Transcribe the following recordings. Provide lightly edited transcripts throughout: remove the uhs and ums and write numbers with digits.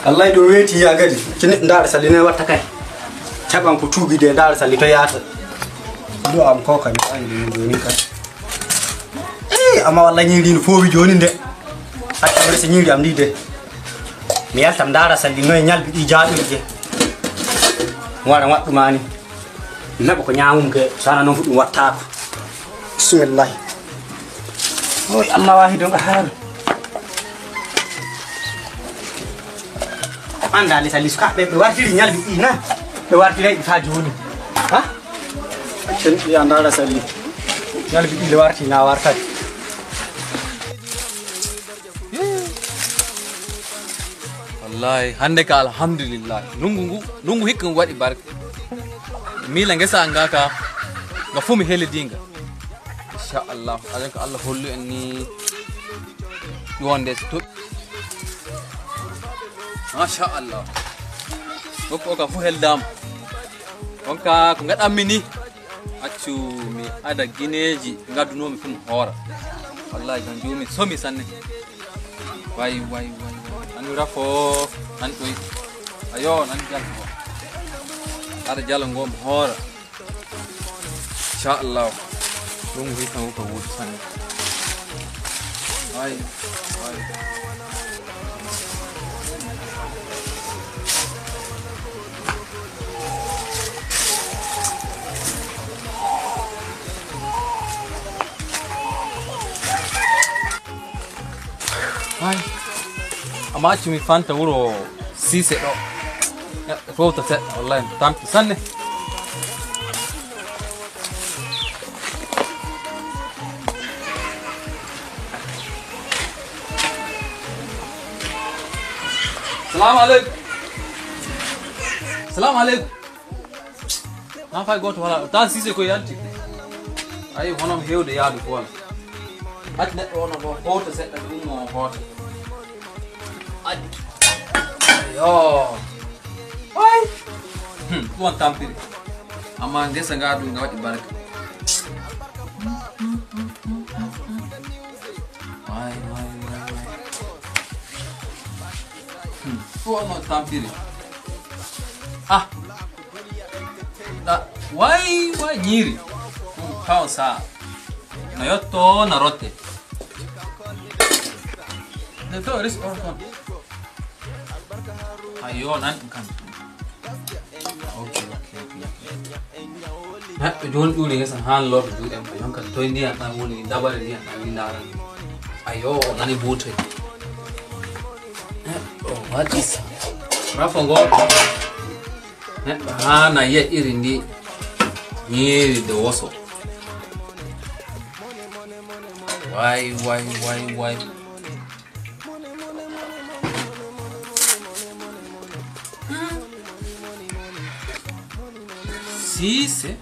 Allah do weti ya gadi kini ndar saline watta kay caban ko tugi de ndar sali to yata do am ko kan ay do ni kan amma wallahi nyiri no fowi joni de hatta bar se nyiri am ni de mi yaltam ndara sali no nyalbi di jaadu je wara waddu mani nabo ko nyaamum ke sana non fu dum watta ko bismillah oy Allah wahidun qahhar anda ali sali suka be wartiri nyalbi ina be wartiri ta joni ha chen ya ndara sali nyalbi le warti na warta wallahi hande ka alhamdulillah nungu hikkan wadi barke mila ngesa ngaka ngafumi hele dinga insha Allah ajanka Allah hollu enni wonde to masha Allah ko ka fu heldam onka ko ngada mini accu mi ada gineji ngaduno mi fum hora wallahi jan jumi somi sanne way anu rafo an koy ayo nan jal ko ada jalo ngom hora insha Allah dum wi kan ko wut sanne way Ay, amachi mi fanta wuro sise do. Ya, foto set wallahi tanti sanne. Salam alaikum. Na fa goto wala tan sise ko yanti. Ay honom hewde yaadu ko wala. At net ono do foto set dum mo foto. Ayo. Oi. Tuan tampil. Ama ngesa ngadu ngawati baraka. Wai. Tuan tampil. Ah. Da wai nyiri. Kau sa. Na yotto na rotte. Neto ris orton. Ayo nan kan. Okay. Na don duri ga san han lord du dem ayon kan toy ni ata woni dabar ni ata ni ndara. Ayo nani bote. Oh what is Rafongo. Na ye irindi ni de woso. Why? Sise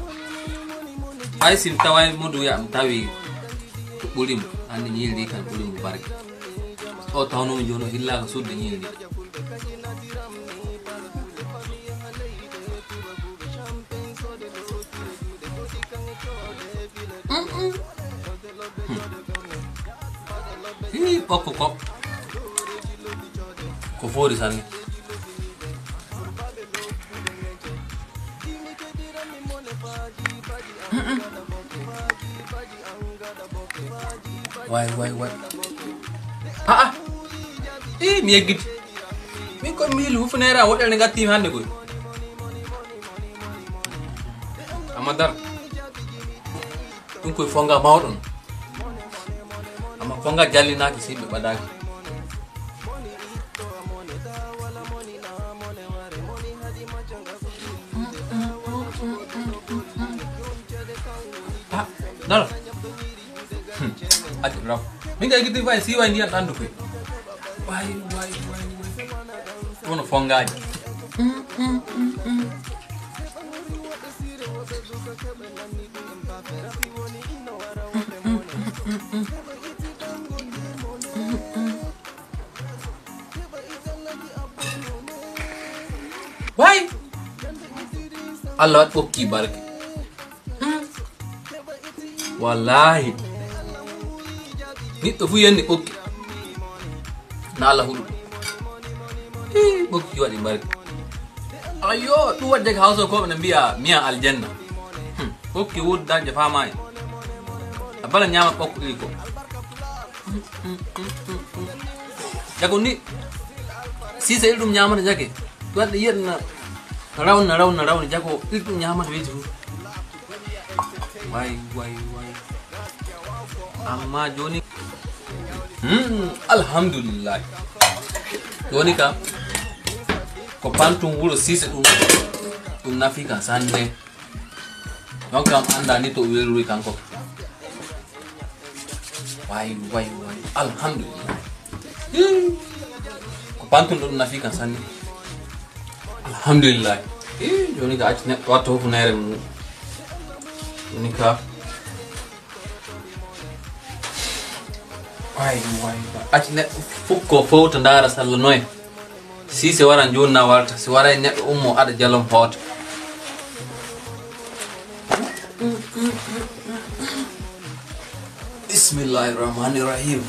ai sim tawai modu ya mtawi bulim ani nyildi kan bulim barke o tawno mi jono illa ko sudde nyildi Poko ko fori sanne why mi yegit mi ko mi lu funera wodal ngati hande koy amadar dum koy fonga mawdon ama fonga jallina ki sibe badaki dal ati bro minga gitu vai si vai ndian tandu koy why wono fongaji why Allah bokki barke wallahi nito fu yende bokki na Allah hudu bokki waɗi barki ayo ɗum wadde ko hawso koɓe ne mbiya miya aljanna bokki wuddaje fama e a bala ñama ɓokko ɗiɗi ko jago ni sisa iri ɗum ñamata jake waɗɗa yiyaɗana rawna jago iri ɗum ñamata weeti fu way amma joni alhamdulillah joni ka ko pantum wuro sise ɗum nafi kan sanne donc kam anda ni to weluri kanko way alhamdulillah ko pantum ɗum nafi kan sanne alhamdulillah joni ka acci neɗɗo watta hufunere mum joni ka way acci neɗɗo fukko fowta ndara sallah noye si se waran jonna warta si waray neɗɗo ummo aɗa jalom hoota bismillahirrahmanirrahim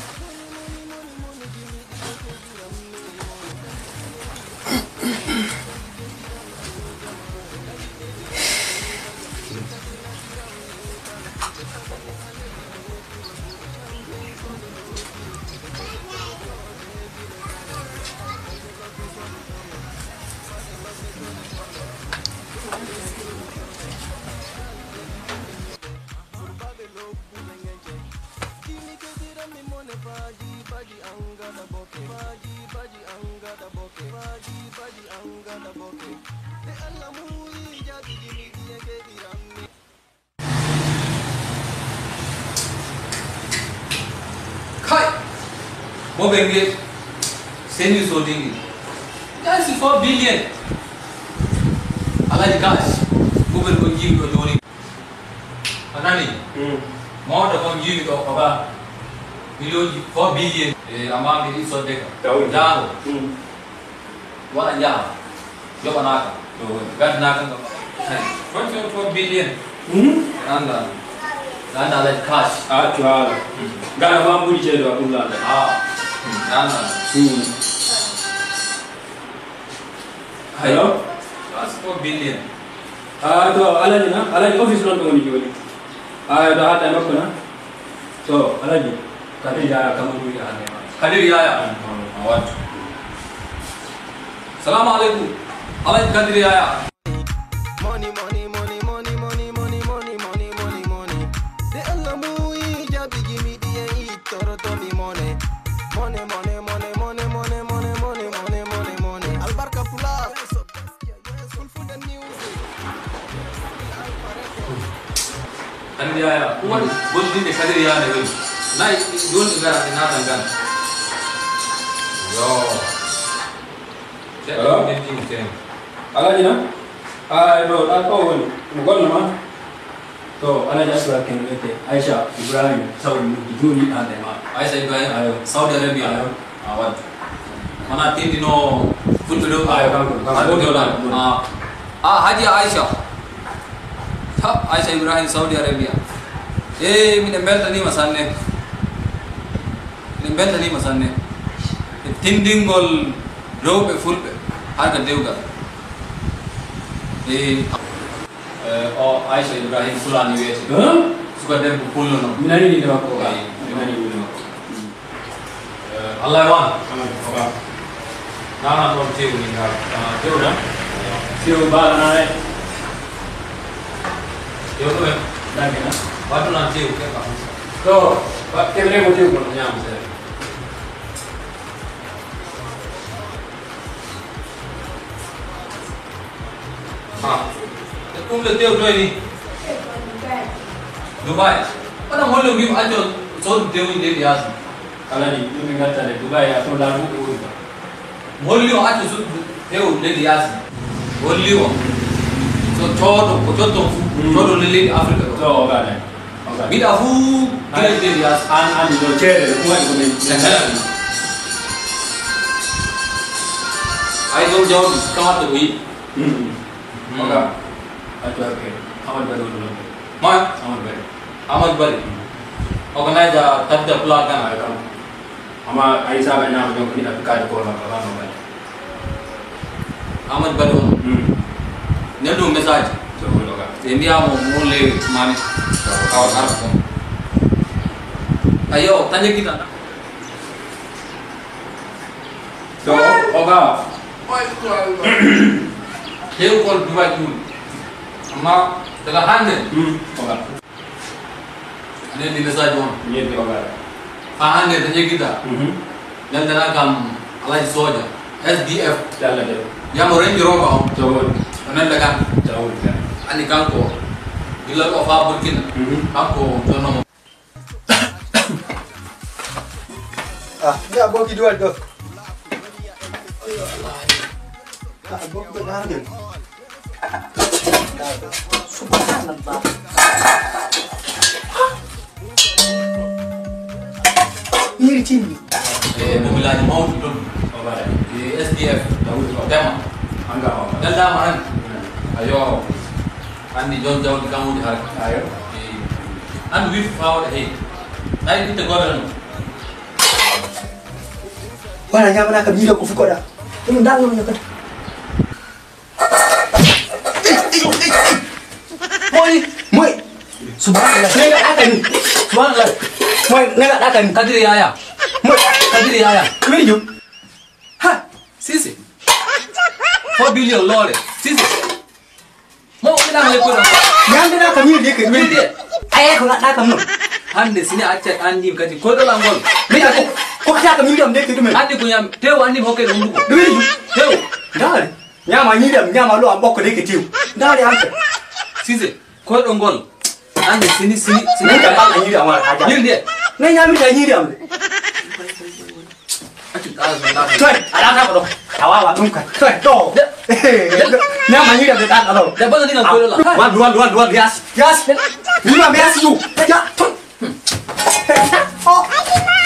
Kai, mo bengi seni so dingi. That's 4 billion. Alaji cash. Google ko jimi ko doni. Anani? Mo da ko jimi ko baba. Million 4 billion. Ama mi so deka. Jango. Wala ja. Yo banaka. Gad naka ko. 4 billion. Anda. Anda alaji cash. Tuala. Gana mambu jedo akula. Anda. Hello? That's 4 billion. To alaji office non to woni joni. Do hata makko na. So alaji kadi ya kamu ya ane. Kadir yaya. Awat. Assalamu alaikum. Alaji Kadir yaya. Money. The Alamu jabi gimme the toro to me money. Money. Albarka Pulaaku. Full food and music. Kadir yaya. What did the Kadir yaya do? Nai don't gara na tangan. Yo. Hello? Alaji na? No, ako woni. Mugon ma. To alaji asra ken lete Aisha Ibrahim Saudi juni ande ma. Aisha Ibrahim Saudi Arabia. Awat. Mana tindi no futudo Ayo kanko. Haji Aisha. Aisha Ibrahim Saudi Arabia. Mine belta ni masanne. Tindingol rewɓe fulɓe harka dewgal. O Aisha Ibrahim fulani wiyete. Suka debbo pullo no. Mi nani ni makko ka. Allah e wan. Nana ɗon tewu ni ngal. Tewu na? Tewu bala nane. Tewu ɗum en. Danke na. Wattu nan tewu keɓa. To, tebre ko tewu ko nyam se. Ɗum le tewu ɗo ni. Dubai. Waɗam hollo mbimo acco sodu tewu ɗeɗi yaasi. Alaji dum gattale Dubai ya to la ko woni. Holli o acco sodu tewu ɗeɗi yaasi. Holli o. So todo ko jotto fu todo le leydi Afrique ɗo. To gane. Mbiɗa fuu gueɗe ɗeɗi yaasi. An do cede ko waɗi ko men. Ay ɗon jawdi kamatta ko yiɗi. Oga. Atwa ke. Amad bado do. Moy Amad bado. Amadou Bari. Organize tadda Pulaaku kan. Ama Aisha ba nyam donc ni Afrika ko la ka no ba. Ahmad Badon. Nendo message. India mole mani. Kau harap. Ayo tanya kita. So, oga. Dia call dua dulu. Amma dalam hande. Oga. Ini di message on. Iya, oga. Hande tanya kita. Dan dana kam alai soja. SDF. Jalan deh. Yang orang Eropa. Jauh. Anan dagan. Jauh ya. Ani kanko. Bila kau fabel kina. Kanko jono. Ini abang kedua tu. Abang benar dia. Subhanallah. Ini cini. Mobilnya mau dulu. SDF. Tema. Enggak. Dan damaran. Ayo. Andi jauh di kamu di hari. Ayo. And we found hey. Naik kita goreng. Wala nyama na kabila kufuko da. Ini ndang mo nyaka. Moi. Subhanallah. Nega akan. Subhanallah. Moi nega akan. Kadiri ayah. Moi Kadiri ayah. kweju. Ha. Sisi. 4 billion lore. Sisi. Mau kita ngeliat kurang. Nyambe na kamili dia ke. Ini dia. Ayah ko na kamu. Hande sini acak andi kaji. Kau dah langgol. Ni aku. Ko ka kamili am dia ke dume. Andi punya. Teu andi hoke rundu. Kweju. Teu. Dale. Nyama nyidam nyama lo amboko de ke tiu. Dale ampe. Sisi. Kau langgol. Andi sini. Ni ka ba nyidam wa aja. Ini dia. Ni nyami ta nyidam. Thôi, ada apa dong? Awal tunggu. Thôi, do. Nyama nyidam de ta lo. Dah bang ni nak kau lah. Dua, gas. Lima biasa tu. Ya, tuh. Oh.